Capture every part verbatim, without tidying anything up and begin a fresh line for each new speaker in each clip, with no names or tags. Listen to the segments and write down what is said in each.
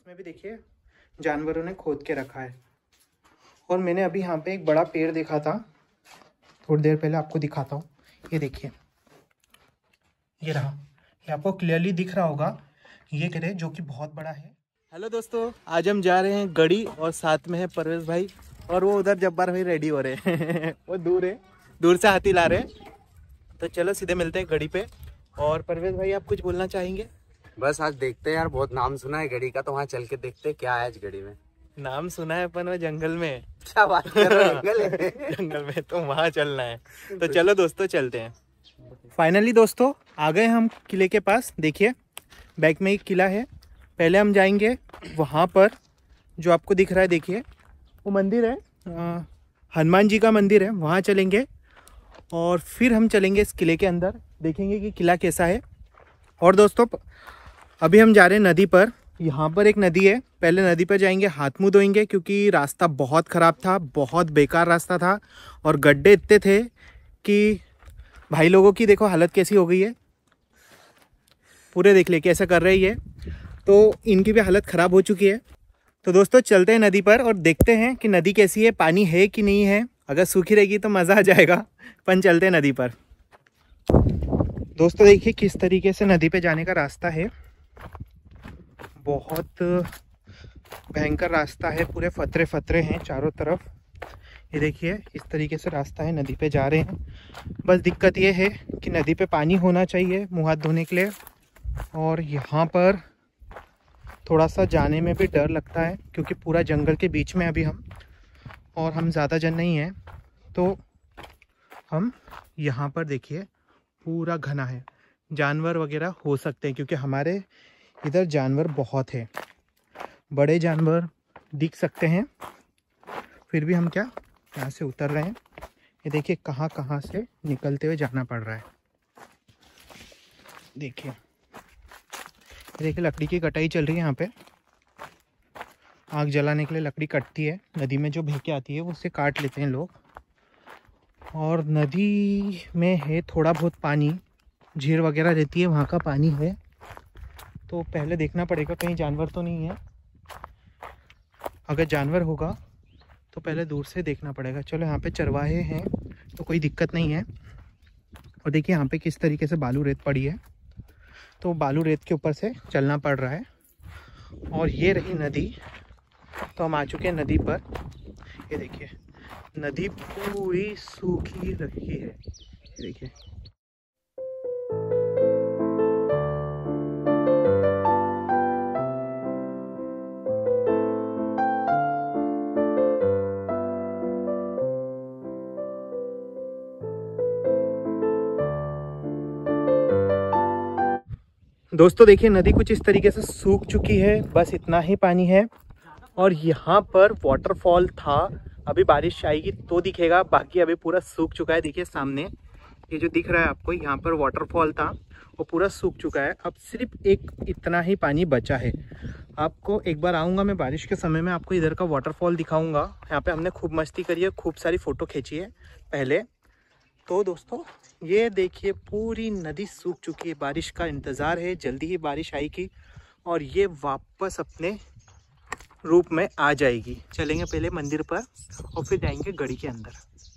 इसमें भी देखिए जानवरों ने खोद के रखा है। और मैंने अभी यहाँ पे एक बड़ा पेड़ देखा था, थोड़ी देर पहले आपको दिखाता हूँ। ये देखिए, ये रहा, ये आपको क्लियरली दिख रहा होगा, ये पेड़ है जो कि बहुत बड़ा है। हेलो दोस्तों, आज हम जा रहे हैं गढ़ी और साथ में है परवेश भाई और वो उधर जब्बार भाई रेडी हो रहे हैं वो दूर है, दूर से हाथी ला रहे हैं। तो चलो सीधे मिलते हैं गढ़ी पे। और परवेश भाई आप कुछ बोलना चाहेंगे?
बस आज देखते हैं यार, बहुत नाम सुना है गढ़ी का, तो वहाँ चल के देखते हैं क्या है आज गढ़ी में।
नाम सुना है अपन वो जंगल में।
क्या बात कर रहे हो? जंगल है
जंगल में तो वहाँ चलना है। तो चलो दोस्तों चलते हैं। फाइनली दोस्तों आ गए हम किले के पास। देखिए बैक में एक किला है। पहले हम जाएंगे वहाँ पर जो आपको दिख रहा है, देखिए वो मंदिर है, आ, हनुमान जी का मंदिर है, वहाँ चलेंगे। और फिर हम चलेंगे इस किले के अंदर, देखेंगे कि किला कैसा है। और दोस्तों अभी हम जा रहे हैं नदी पर। यहाँ पर एक नदी है, पहले नदी पर जाएंगे, हाथ मुँह धोएंगे क्योंकि रास्ता बहुत ख़राब था, बहुत बेकार रास्ता था और गड्ढे इतने थे कि भाई लोगों की देखो हालत कैसी हो गई है। पूरे देख ले कैसे कर रही है, तो इनकी भी हालत ख़राब हो चुकी है। तो दोस्तों चलते हैं नदी पर और देखते हैं कि नदी कैसी है, पानी है कि नहीं है। अगर सूखी रहेगी तो मज़ा आ जाएगा। अपन चलते हैं नदी पर। दोस्तों देखिए किस तरीके से नदी पे जाने का रास्ता है, बहुत भयंकर रास्ता है, पूरे फतरे फतरे हैं चारों तरफ। ये देखिए इस तरीके से रास्ता है, नदी पे जा रहे हैं। बस दिक्कत ये है कि नदी पे पानी होना चाहिए मुँह हाथ धोने के लिए। और यहाँ पर थोड़ा सा जाने में भी डर लगता है क्योंकि पूरा जंगल के बीच में अभी हम, और हम ज़्यादा जन नहीं हैं, तो हम यहाँ पर देखिए पूरा घना है, जानवर वगैरह हो सकते हैं क्योंकि हमारे इधर जानवर बहुत है, बड़े जानवर दिख सकते हैं। फिर भी हम क्या यहाँ से उतर रहे हैं। ये देखिए कहाँ कहाँ से निकलते हुए जाना पड़ रहा है। देखिए देखिए लकड़ी की कटाई चल रही है यहाँ पे। आग जलाने के लिए लकड़ी कटती है, नदी में जो बह के आती है उससे काट लेते हैं लोग। और नदी में है थोड़ा बहुत पानी, झील वगैरह रहती है, वहाँ का पानी है। तो पहले देखना पड़ेगा कहीं जानवर तो नहीं है। अगर जानवर होगा तो पहले दूर से देखना पड़ेगा। चलो यहाँ पे चरवाहे हैं तो कोई दिक्कत नहीं है। और देखिए यहाँ पे किस तरीके से बालू रेत पड़ी है, तो बालू रेत के ऊपर से चलना पड़ रहा है। और ये रही नदी, तो हम आ चुके हैं नदी पर। ये देखिए नदी पूरी सूखी रखी है, ये देखिए। दोस्तों देखिए नदी कुछ इस तरीके से सूख चुकी है, बस इतना ही पानी है। और यहाँ पर वाटरफॉल था, अभी बारिश आएगी तो दिखेगा, बाकी अभी पूरा सूख चुका है। देखिए सामने ये जो दिख रहा है आपको, यहाँ पर वाटरफॉल था, वो पूरा सूख चुका है। अब सिर्फ एक इतना ही पानी बचा है। आपको एक बार आऊँगा मैं बारिश के समय में, आपको इधर का वाटरफॉल दिखाऊँगा। यहाँ पे हमने खूब मस्ती करी है, खूब सारी फ़ोटो खींची है पहले। तो दोस्तों ये देखिए पूरी नदी सूख चुकी है, बारिश का इंतज़ार है, जल्दी ही बारिश आएगी और ये वापस अपने रूप में आ जाएगी। चलेंगे पहले मंदिर पर और फिर जाएंगे गढ़ी के अंदर।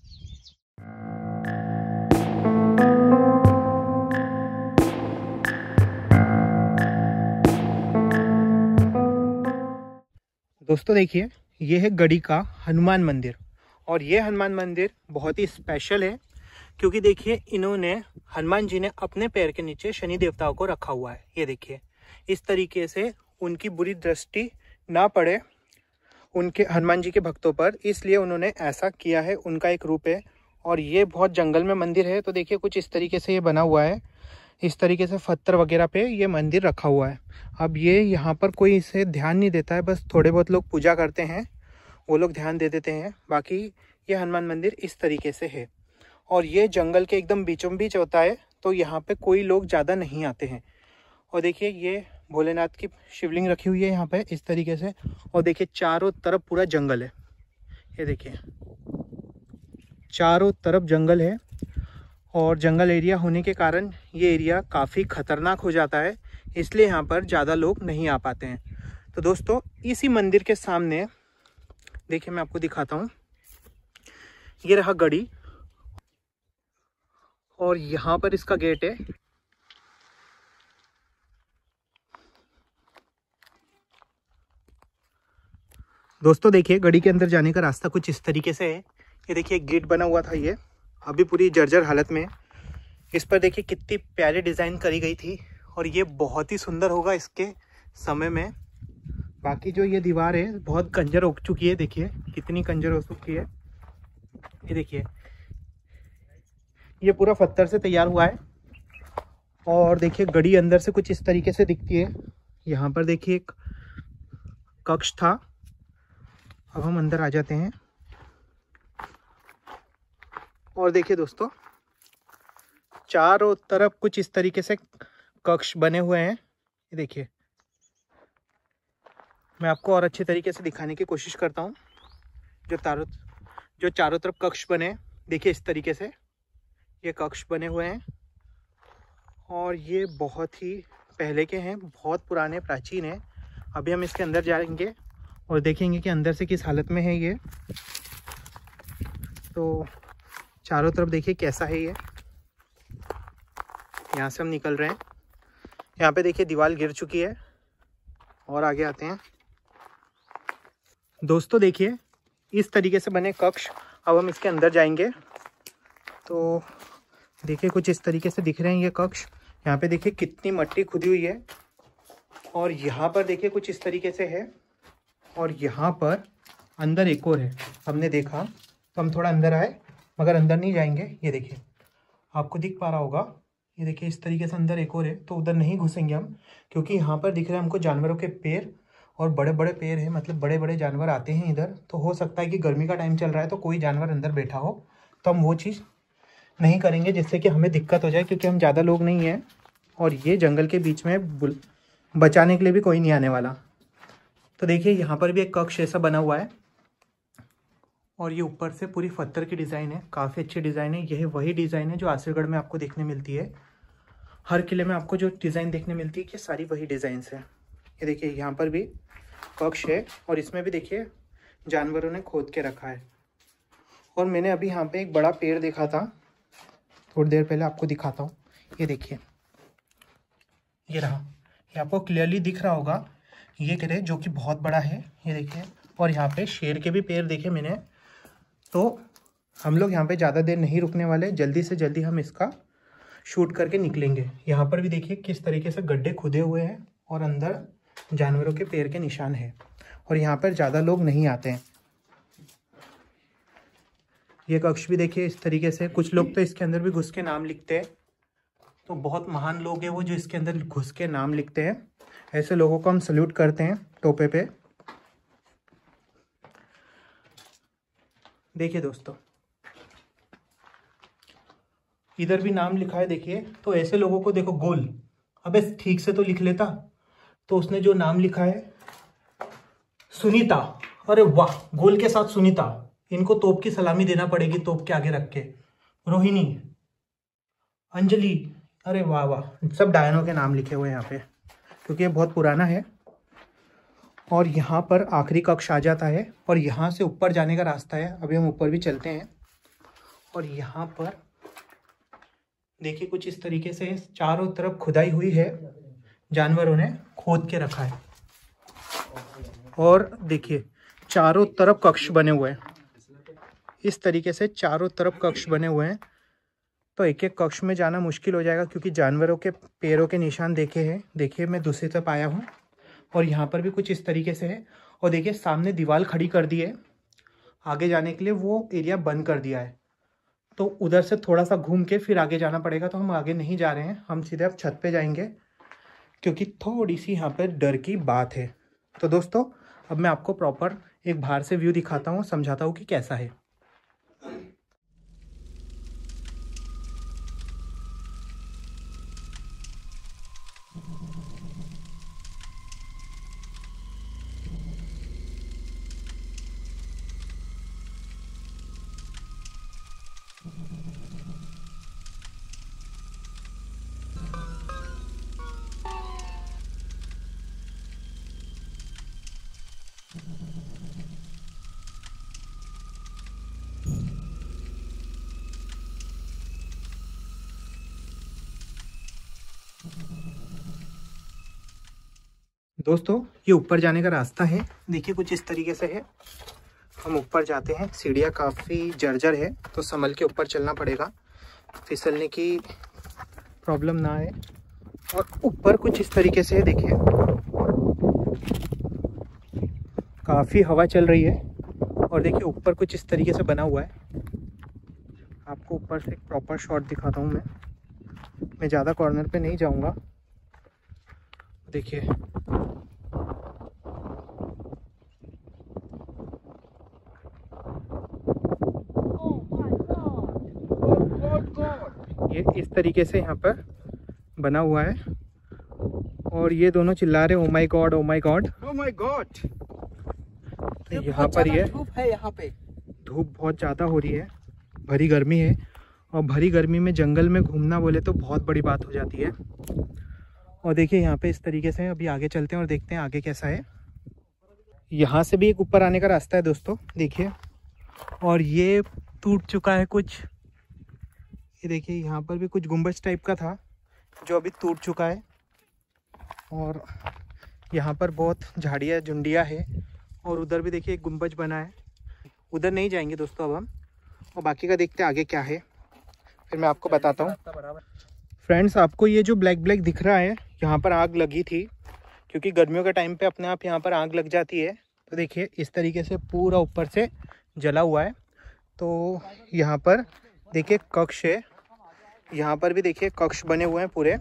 दोस्तों देखिए ये है गढ़ी का हनुमान मंदिर। और ये हनुमान मंदिर बहुत ही स्पेशल है क्योंकि देखिए इन्होंने, हनुमान जी ने अपने पैर के नीचे शनि देवताओं को रखा हुआ है। ये देखिए इस तरीके से उनकी बुरी दृष्टि ना पड़े उनके, हनुमान जी के भक्तों पर, इसलिए उन्होंने ऐसा किया है, उनका एक रूप है। और ये बहुत जंगल में मंदिर है, तो देखिए कुछ इस तरीके से ये बना हुआ है, इस तरीके से पत्थर वगैरह पे ये मंदिर रखा हुआ है। अब ये यहाँ पर कोई इसे ध्यान नहीं देता है, बस थोड़े बहुत लोग पूजा करते हैं, वो लोग ध्यान दे देते हैं। बाकी ये हनुमान मंदिर इस तरीके से है और ये जंगल के एकदम बीचों बीच होता है, तो यहाँ पे कोई लोग ज़्यादा नहीं आते हैं। और देखिए ये भोलेनाथ की शिवलिंग रखी हुई है यहाँ पे इस तरीके से। और देखिए चारों तरफ पूरा जंगल है, ये देखिए चारों तरफ जंगल है। और जंगल एरिया होने के कारण ये एरिया काफ़ी ख़तरनाक हो जाता है, इसलिए यहाँ पर ज़्यादा लोग नहीं आ पाते हैं। तो दोस्तों इसी मंदिर के सामने देखिए, मैं आपको दिखाता हूँ, ये रहा गढ़ी और यहाँ पर इसका गेट है। दोस्तों देखिए, गढ़ी के अंदर जाने का रास्ता कुछ इस तरीके से है। ये देखिए एक गेट बना हुआ था, ये अभी पूरी जर्जर हालत में। इस पर देखिए कितनी प्यारी डिज़ाइन करी गई थी और ये बहुत ही सुंदर होगा इसके समय में। बाकी जो ये दीवार है बहुत कंजर हो चुकी है, देखिए कितनी कंजर हो चुकी है। ये देखिए ये पूरा पत्थर से तैयार हुआ है और देखिए गढ़ी अंदर से कुछ इस तरीके से दिखती है। यहाँ पर देखिए एक कक्ष था। अब हम अंदर आ जाते हैं और देखिए दोस्तों चारों तरफ कुछ इस तरीके से कक्ष बने हुए हैं। ये देखिए, मैं आपको और अच्छे तरीके से दिखाने की कोशिश करता हूँ। जो चारों जो चारों तरफ कक्ष बने, देखिए इस तरीके से ये कक्ष बने हुए हैं और ये बहुत ही पहले के हैं, बहुत पुराने प्राचीन हैं। अभी हम इसके अंदर जाएंगे और देखेंगे कि अंदर से किस हालत में है ये। तो चारों तरफ देखिए कैसा है ये। यहाँ से हम निकल रहे हैं। यहाँ पे देखिए दीवार गिर चुकी है और आगे आते हैं। दोस्तों देखिए इस तरीके से बने कक्ष। अब हम इसके अंदर जाएंगे तो देखिए कुछ इस तरीके से दिख रहे हैं ये कक्ष। यहाँ पे देखिए कितनी मट्टी खुदी हुई है और यहाँ पर देखिए कुछ इस तरीके से है और यहाँ पर अंदर एक और है। हमने देखा तो हम थोड़ा अंदर आए मगर अंदर नहीं जाएंगे। ये देखिए आपको दिख पा रहा होगा, ये देखिए इस तरीके से अंदर एक और है। तो उधर नहीं घुसेंगे हम क्योंकि यहाँ पर दिख रहे हैं हमको जानवरों के पैर और बड़े बड़े पैर हैं, मतलब बड़े बड़े जानवर आते हैं इधर। तो हो सकता है कि गर्मी का टाइम चल रहा है तो कोई जानवर अंदर बैठा हो, तो हम वो चीज़ नहीं करेंगे जिससे कि हमें दिक्कत हो जाए, क्योंकि हम ज़्यादा लोग नहीं हैं और ये जंगल के बीच में बचाने के लिए भी कोई नहीं आने वाला। तो देखिए यहाँ पर भी एक कक्ष ऐसा बना हुआ है और ये ऊपर से पूरी पत्थर की डिज़ाइन है, काफ़ी अच्छी डिज़ाइन है। यही वही डिज़ाइन है जो आसिरगढ़ में आपको देखने मिलती है। हर किले में आपको जो डिज़ाइन देखने मिलती है कि सारी वही डिज़ाइंस है। ये देखिए यहाँ पर भी कक्ष है और इसमें भी देखिए जानवरों ने खोद के रखा है। और मैंने अभी यहाँ पे एक बड़ा पेड़ देखा था थोड़ी देर पहले, आपको दिखाता हूँ। ये देखिए ये रहा, ये आपको क्लियरली दिख रहा होगा ये पेड़ है जो कि बहुत बड़ा है। ये देखिए, और यहाँ पे शेर के भी पेड़ देखे मैंने। तो हम लोग यहाँ पे ज़्यादा देर नहीं रुकने वाले, जल्दी से जल्दी हम इसका शूट करके निकलेंगे। यहाँ पर भी देखिए किस तरीके से गड्ढे खुदे हुए हैं और अंदर जानवरों के पैर के निशान है और यहाँ पर ज़्यादा लोग नहीं आते हैं। ये कक्ष भी देखिए इस तरीके से, कुछ लोग तो इसके अंदर भी घुस के नाम लिखते हैं। तो बहुत महान लोग हैं वो जो इसके अंदर घुस के नाम लिखते हैं। ऐसे लोगों को हम सल्यूट करते हैं टोपे पे। देखिए दोस्तों इधर भी नाम लिखा है, देखिए। तो ऐसे लोगों को देखो, गोल, अबे ठीक से तो लिख लेता। तो उसने जो नाम लिखा है सुनीता, अरे वाह, गोल के साथ सुनीता, इनको तोप की सलामी देना पड़ेगी तोप के आगे रख के। रोहिणी, अंजलि, अरे वाह वाह, सब डायनों के नाम लिखे हुए हैं यहाँ पे क्योंकि ये बहुत पुराना है। और यहाँ पर आखिरी कक्ष आ जाता है और यहाँ से ऊपर जाने का रास्ता है। अभी हम ऊपर भी चलते हैं और यहाँ पर देखिए कुछ इस तरीके से चारों तरफ खुदाई हुई है, जानवरों ने खोद के रखा है। और देखिए चारों तरफ कक्ष बने हुए हैं, इस तरीके से चारों तरफ कक्ष बने हुए हैं। तो एक एक कक्ष में जाना मुश्किल हो जाएगा क्योंकि जानवरों के पैरों के निशान देखे हैं। देखिए मैं दूसरी तरफ आया हूँ और यहाँ पर भी कुछ इस तरीके से है। और देखिए सामने दीवार खड़ी कर दी है, आगे जाने के लिए वो एरिया बंद कर दिया है। तो उधर से थोड़ा सा घूम के फिर आगे जाना पड़ेगा। तो हम आगे नहीं जा रहे हैं, हम सीधे अब छत पे जाएंगे क्योंकि थोड़ी सी यहाँ पर डर की बात है। तो दोस्तों अब मैं आपको प्रॉपर एक बाहर से व्यू दिखाता हूँ, समझाता हूँ कि कैसा है। दोस्तों ये ऊपर जाने का रास्ता है, देखिए कुछ इस तरीके से है। हम ऊपर जाते हैं, सीढ़ियाँ काफ़ी जर्जर है तो संभल के ऊपर चलना पड़ेगा, फिसलने की प्रॉब्लम ना आए। और ऊपर कुछ इस तरीके से है, देखिए काफ़ी हवा चल रही है। और देखिए ऊपर कुछ इस तरीके से बना हुआ है। आपको ऊपर से एक प्रॉपर शॉट दिखाता हूँ मैं मैं ज़्यादा कॉर्नर पे नहीं जाऊँगा। देखिए ये इस तरीके से यहाँ पर बना हुआ है। और ये दोनों चिल्ला रहे oh my god, oh my god,
oh my god.
तो यहाँ पर ये
धूप है, यहाँ पे
धूप बहुत ज़्यादा हो रही है, भरी गर्मी है। और भरी गर्मी में जंगल में घूमना बोले तो बहुत बड़ी बात हो जाती है। और देखिए यहाँ पे इस तरीके से अभी आगे चलते हैं और देखते हैं आगे कैसा है। यहाँ से भी एक ऊपर आने का रास्ता है दोस्तों, देखिए। और ये टूट चुका है कुछ, ये देखिए यहाँ पर भी कुछ गुंबज टाइप का था जो अभी टूट चुका है। और यहाँ पर बहुत झाड़ियाँ झुंडियाँ है। और उधर भी देखिए एक गुंबज बना है, उधर नहीं जाएंगे दोस्तों अब हम, और बाकी का देखते हैं आगे क्या है, फिर मैं आपको बताता हूँ। फ्रेंड्स आपको ये जो ब्लैक ब्लैक दिख रहा है, यहाँ पर आग लगी थी, क्योंकि गर्मियों के टाइम पे अपने आप यहाँ पर आग लग जाती है। तो देखिए इस तरीके से पूरा ऊपर से जला हुआ है। तो यहाँ पर देखिए कक्ष है, यहाँ पर भी देखिए कक्ष बने हुए हैं पूरे।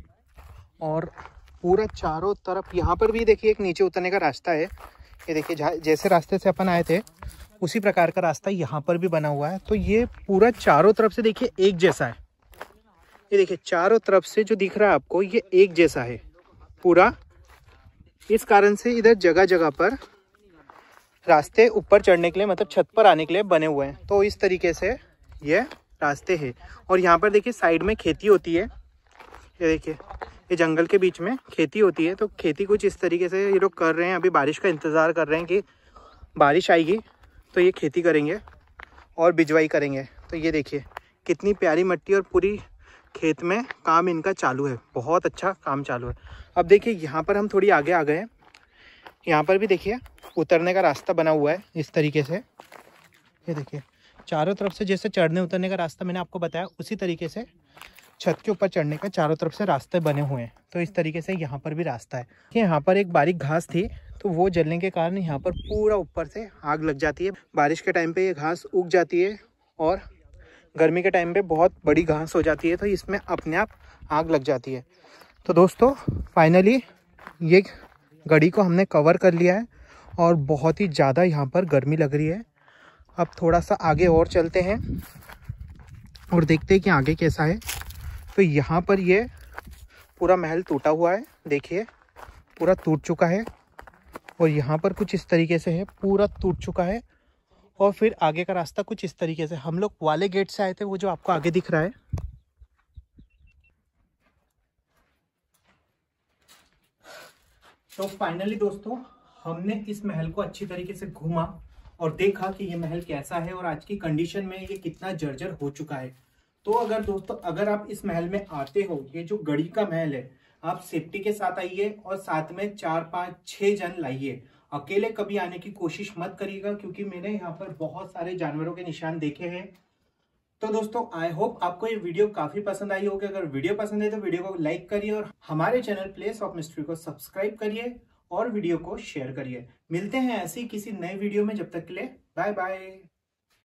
और पूरा चारों तरफ यहाँ पर भी देखिए एक नीचे उतरने का रास्ता है। ये देखिए जैसे रास्ते से अपन आए थे उसी प्रकार का रास्ता यहाँ पर भी बना हुआ है। तो ये पूरा चारों तरफ से देखिए एक जैसा है। ये देखिए चारों तरफ से जो दिख रहा है आपको ये एक जैसा है पूरा। इस कारण से इधर जगह जगह पर रास्ते ऊपर चढ़ने के लिए, मतलब छत पर आने के लिए बने हुए हैं। तो इस तरीके से ये रास्ते हैं। और यहाँ पर देखिए साइड में खेती होती है, ये देखिए ये जंगल के बीच में खेती होती है। तो खेती कुछ इस तरीके से ये लोग कर रहे हैं, अभी बारिश का इंतज़ार कर रहे हैं कि बारिश आएगी तो ये खेती करेंगे और बिजवाई करेंगे। तो ये देखिए कितनी प्यारी मिट्टी, और पूरी खेत में काम इनका चालू है, बहुत अच्छा काम चालू है। अब देखिए यहाँ पर हम थोड़ी आगे आ गए हैं, यहाँ पर भी देखिए उतरने का रास्ता बना हुआ है इस तरीके से। ये देखिए चारों तरफ से जैसे चढ़ने उतरने का रास्ता मैंने आपको बताया, उसी तरीके से छत के ऊपर चढ़ने का चारों तरफ से रास्ते बने हुए हैं। तो इस तरीके से यहाँ पर भी रास्ता है। यहाँ पर एक बारीक घास थी, तो वो जलने के कारण यहाँ पर पूरा ऊपर से आग लग जाती है। बारिश के टाइम पे ये घास उग जाती है और गर्मी के टाइम पे बहुत बड़ी घास हो जाती है, तो इसमें अपने आप आग लग जाती है। तो दोस्तों फाइनली ये गड़ी को हमने कवर कर लिया है और बहुत ही ज़्यादा यहाँ पर गर्मी लग रही है। अब थोड़ा सा आगे और चलते हैं और देखते हैं कि आगे कैसा है। तो यहाँ पर ये पूरा महल टूटा हुआ है, देखिए पूरा टूट चुका है। और यहाँ पर कुछ इस तरीके से है, पूरा टूट चुका है। और फिर आगे का रास्ता कुछ इस तरीके से, हम लोग वाले गेट से आए थे, वो जो आपको आगे दिख रहा है। तो फाइनली दोस्तों हमने इस महल को अच्छी तरीके से घूमा और देखा कि ये महल कैसा है और आज की कंडीशन में ये कितना जर्जर हो चुका है। तो अगर दोस्तों अगर आप इस महल में आते हो, ये जो गढ़ी का महल है, आप सेफ्टी के साथ आइए और साथ में चार पाँच छः जन लाइए। अकेले कभी आने की कोशिश मत करिएगा, क्योंकि मैंने यहाँ पर बहुत सारे जानवरों के निशान देखे हैं। तो दोस्तों आई होप आपको ये वीडियो काफी पसंद आई होगी। अगर वीडियो पसंद है तो वीडियो को लाइक करिए और हमारे चैनल प्लेस ऑफ मिस्ट्री को सब्सक्राइब करिए और वीडियो को शेयर करिए। मिलते हैं ऐसी किसी नए वीडियो में, जब तक के लिए बाय बाय।